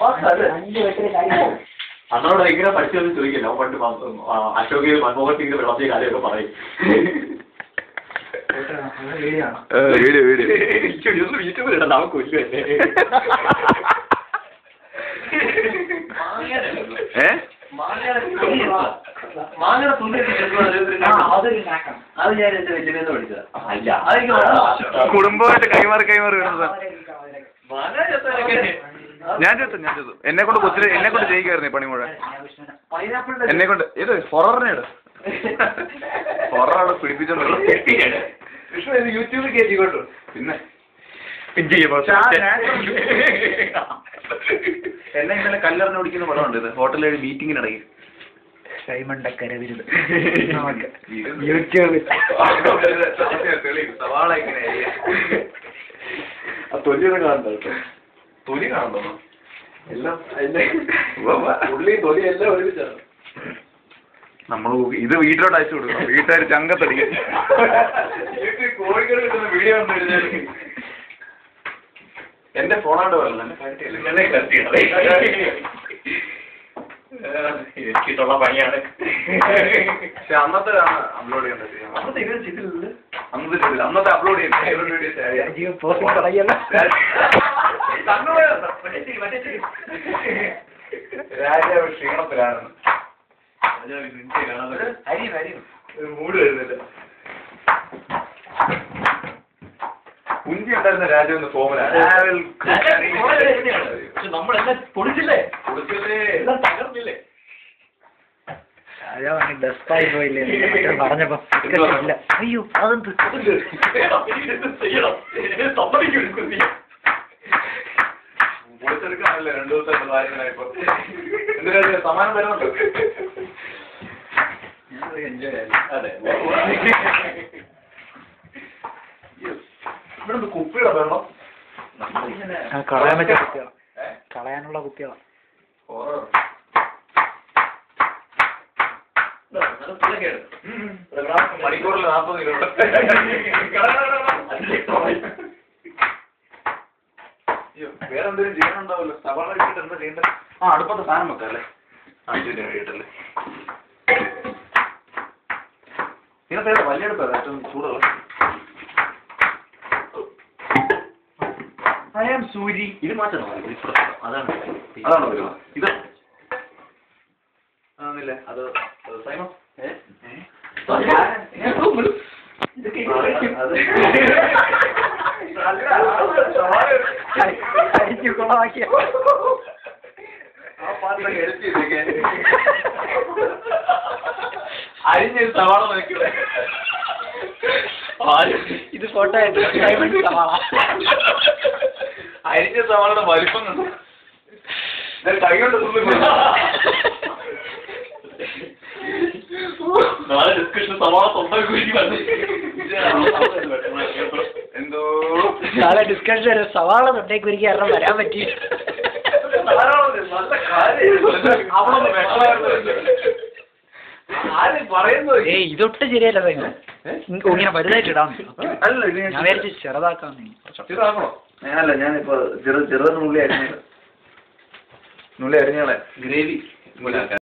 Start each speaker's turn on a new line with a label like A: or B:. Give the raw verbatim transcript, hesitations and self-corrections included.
A: അന്നോട് എങ്ങനെ പഠിച്ചതെന്ന് ചോദിക്കില്ല. പണ്ട് അശോക് മൻമോഹൻ സിംഗിന്റെ വെള്ളത്തിയ കാര്യമൊക്കെ പറയും.
B: വീഡിയോ വീഡിയോ
A: യൂട്യൂബിൽ ഇടാം. നമുക്ക് കൊല്ലുവല്ലേ.
B: ഏ
A: മാങ്ങയുടെ തുണി അത് ഞാൻ എന്റെ വെല്ലുവിളിന്ന് പഠിച്ചത്. അല്ല
B: കുടുംബമായിട്ട് കൈമാറി കൈമാറി വരുന്നത്. ഞാൻ ചോദിച്ചു ഞാൻ ചോദിച്ചു എന്നെ കൊണ്ട് കൊച്ചില് എന്നെ കൊണ്ട് ചെയ്യിക്കായിരുന്നു പണി മുഴുവൻ. എന്നെ കൊണ്ട് ഇത് ഹൊററിനെയാണ് ഹൊററാണ് പിടിപ്പിച്ചോണ്ട്
A: യൂട്യൂബിൽ കയറ്റിക്കൊണ്ടു.
B: പിന്നെ എന്നെ ഇന്നലെ കല്ലെറിഞ്ഞ് പിടിക്കുന്ന പടമുണ്ട്. ഇത് ഹോട്ടലിൽ മീറ്റിങ്ങിനിടയിൽ
A: യൂട്യൂബിൽ
B: സവാള ഇങ്ങനെ
A: തൊലിയൊക്കെ കാണണ്ടോ?
B: തൊലി കാണണ്ടോ?
A: എല്ലാം ഉള്ളി തൊലി എല്ലാം ഒരുമിച്ചാണ്.
B: നമ്മൾ ഇത് വീട്ടിലോട്ട് അയച്ചു കൊടുക്കണം. വീട്ടുകാർ ചങ്കത്തടിക്കും.
A: കോഴിക്കോട് കിട്ടുന്ന വീഡിയോ കണ്ടു കഴിഞ്ഞാൽ
B: എന്റെ ഫോണാണ്ട് പറയല്ലോ. എന്നെ കത്തിയാണ്
A: എനിക്കിട്ടുള്ള പണിയാണ്.
B: പക്ഷെ അന്നത്തെ അപ്ലോഡ് ചെയ്യാൻ പറ്റില്ല.
A: അന്നത്തെ ഇത് ചെയ്തില്ല.
B: അന്നത്തെ ചെയ്തില്ല. അന്നത്തെ അപ്ലോഡ് ചെയ്യാൻ രാജാവ് ക്ഷീണത്തിലാണ്. മൂട് വരുന്നില്ല. കുഞ്ചി ഉണ്ടായിരുന്ന രാജാവിന്റെ ഫോമിലാണ്.
A: നമ്മളെല്ലാം പൊടിച്ചില്ലേ പൊടിച്ചില്ലേ എല്ലാം തകർന്നില്ലേ.
C: ഡെസ്പായി പോയില്ലേ പറഞ്ഞപ്പോ അയ്യോ അതെന്ത്
A: ചെയ്യണം സമ്മതിക്കും.
B: പൊളിച്ചെടുക്കാനല്ലേ രണ്ടു ദിവസം കാര്യങ്ങളായപ്പോ എന്തിനാ സമാനം വരുന്നുണ്ട്.
A: അതെ
B: ഇവിടെ കുപ്പിയുടെ വെള്ളം
C: കളയാൻ പറ്റിയ കുട്ടികളാണ്. കളയാനുള്ള കുട്ടികളാണ്.
B: മണിക്കൂറിൽ നാൽപ്പത് കിലോമീറ്റർ. വേറെ എന്തെങ്കിലും ചെയ്യാനുണ്ടാവല്ലോ. സവാള ഇട്ടിട്ട് എന്താ ചെയ്യേണ്ടത്? ആ അടുപ്പത്തെ സാധനം വെക്കാം അല്ലേ? ആ ശരി കഴിയട്ടല്ലേ. ഇതിനകത്ത് വലിയ അടുപ്പല്ല ഏറ്റവും ചൂടുള്ള.
A: സൂരി ഇത് മാറ്റണം. അതാണ്
B: അതാണോ വരുന്നത്? ഇത് ആന്നില്ലേ അത് സൈമോ
A: അരിഞ്ഞൊരു സവാള നോക്കില്ലേ.
C: ഇത് ഫോട്ടോ
B: അരിഞ്ഞ സവാളയുടെ വലിപ്പം കണ്ടു. കൈ കൊണ്ട്
A: നാളെ ഡിസ്കഷൻ സവാള സ്വന്തം കുഴിക്ക് വന്നു.
B: എന്തോ
C: നാളെ ഡിസ്കഷൻ സവാള തൊട്ടേക്ക് ഒരിക്കൽ കാരണം വരാൻ പറ്റി. ഏയ് ഇതൊട്ട് ശരിയല്ല. ഇങ്ങനെ വലുതായിട്ട് ഇടാൻ
B: അല്ല
C: ഞാൻ വിചാരിച്ച് ചെറുതാക്കാൻ.
B: ചെറുതാക്കണോ? ഞാനല്ല ഞാനിപ്പോ ചെറു ചെറുതെന്ന് നുള്ളി അരിഞ്ഞ നുള്ളി അരിഞ്ഞോളെ ഗ്രേവി